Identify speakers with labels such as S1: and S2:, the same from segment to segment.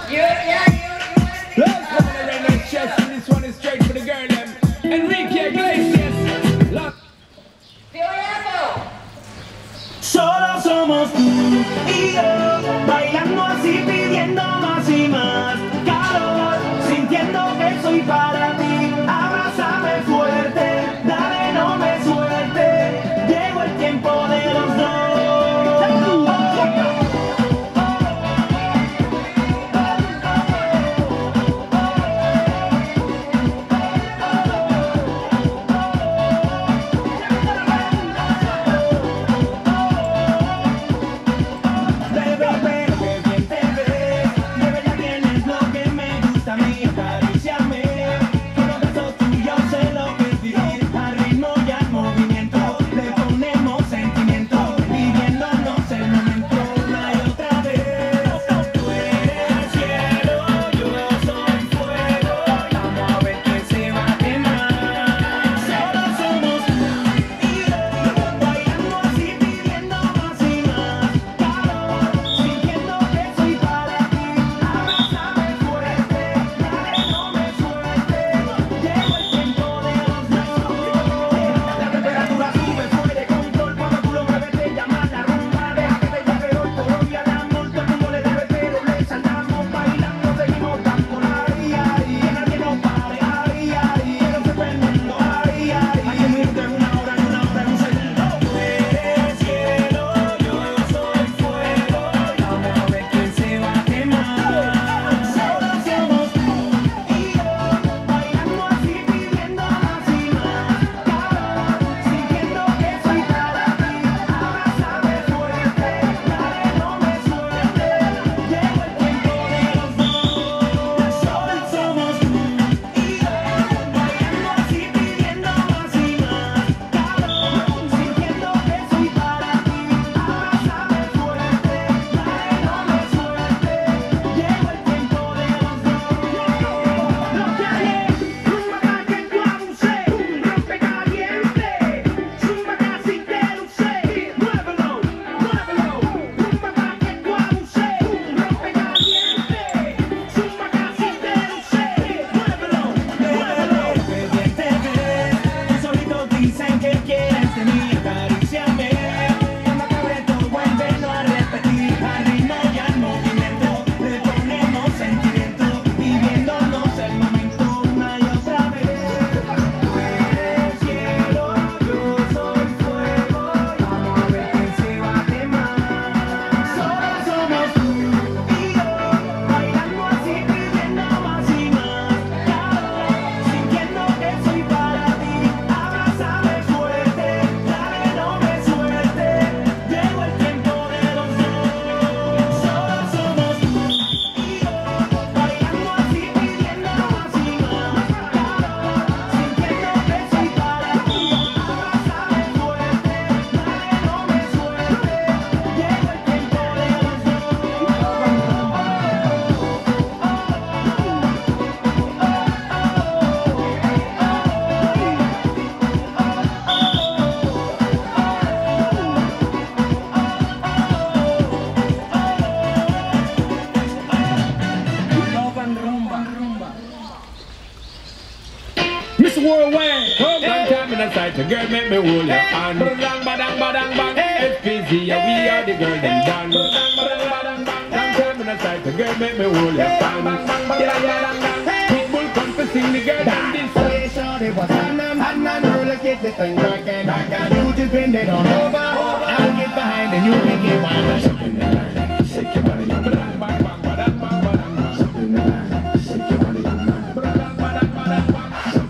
S1: Let's go to the next chest, and this one is straight for the girl, them. Enrique Iglesias. Look.
S2: Solo somos tú y yo, bailando así, pidiendo más y más calor, sintiendo que soy para ti. Abrázame fuerte, dale, no me suelte, llegó el tiempo de los dos.
S1: Worldwide, one time in the sight, the girl make me hold your hand. Badang, badang, badang, bang. FPZ, yeah, we are the girl them done. Badang, badang, badang, bang. One time in the sight, the girl make me hold your hand. Yeah, yeah, people come to sing the girl them this.
S3: Hey, shorty, what's on them? Hot and roller, get this thing rockin'. You just bend it on over. I'll get behind and you make it wild. Shake in the line, shake your body, badang, bang, bang, badang, bang, badang, bang. Shake in the line, shake your body, badang, badang, badang, bang.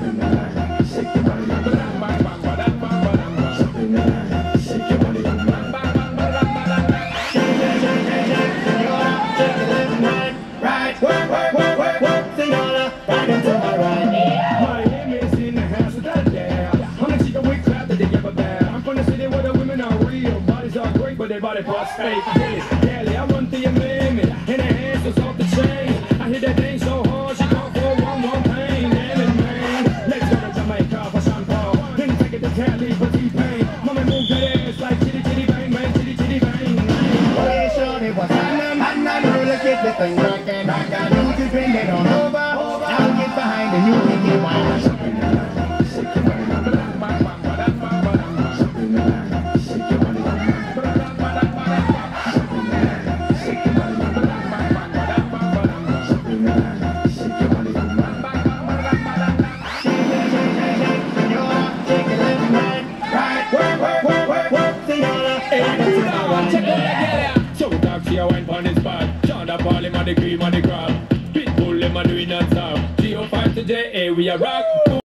S1: Body parts fake, daily. I run through your mammy, in her hands was off the chain. I hit that thing so hard, she called for one pain. Damn it, man. Let's go to Jamaica for Sean Paul. Then take it to Cali for T-Pain. Mama move that ass like chitty chitty bang bang, chitty chitty bang.
S3: Hey, shorty, what's on them? Hot and roller, get this thing rockin'. line, shake your body, bang, bang, bang, bang, bang, bang. Senora, shake it left and right. Work, work, work, work, work, senora.
S1: Hey, do that. Check out that girl. So talk to your wine on the spot. Sean da Paul, him on the cream on the crab. Pitbull, him a doing non-stop. G05 to JA, we a rock.